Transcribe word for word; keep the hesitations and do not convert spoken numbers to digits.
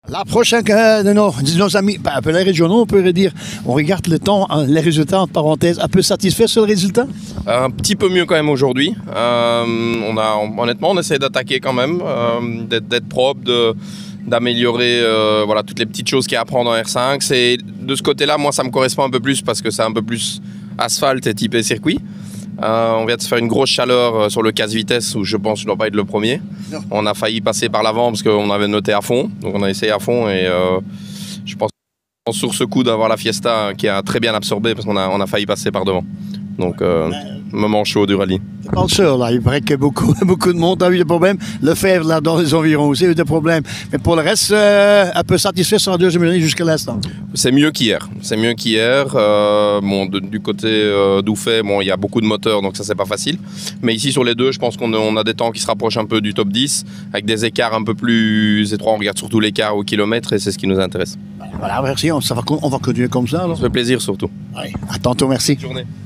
La prochaine euh, de nos, de nos amis, ben, un peu les régionaux, on pourrait dire, on regarde le temps, hein, les résultats en parenthèse, un peu satisfait sur le résultat? Un petit peu mieux quand même aujourd'hui. Euh, on a, honnêtement, on essaie d'attaquer quand même, euh, d'être, d'être propre, de, d'améliorer euh, voilà, toutes les petites choses qu'il y a à apprendre en R cinq. C'est, de ce côté-là, moi, ça me correspond un peu plus parce que c'est un peu plus asphalte et typé circuit. Euh, on vient de se faire une grosse chaleur sur le casse-vitesse où je pense que je ne dois pas être le premier. Non. On a failli passer par l'avant parce qu'on avait noté à fond, donc on a essayé à fond et euh, je pense sur ce coup d'avoir la Fiesta qui a très bien absorbé parce qu'on a, on a failli passer par devant. Donc euh, moment chaud du rallye. C'est pas le seul, là. Il paraît que beaucoup, beaucoup de monde a eu des problèmes. Lefebvre, là, dans les environs aussi, a eu des problèmes. Mais pour le reste, euh, un peu satisfait sur la deuxième année jusqu'à l'instant. C'est mieux qu'hier. C'est mieux qu'hier. Euh, bon, de, du côté euh, d'Ouffet, bon, il y a beaucoup de moteurs, donc ça, c'est pas facile. Mais ici, sur les deux, je pense qu'on a, on a des temps qui se rapprochent un peu du top dix, avec des écarts un peu plus étroits. On regarde surtout l'écart au kilomètre et c'est ce qui nous intéresse. Voilà, merci. On, ça va, on va continuer comme ça, alors. Ça fait plaisir, surtout. Allez, à tantôt, merci. Bonne journée.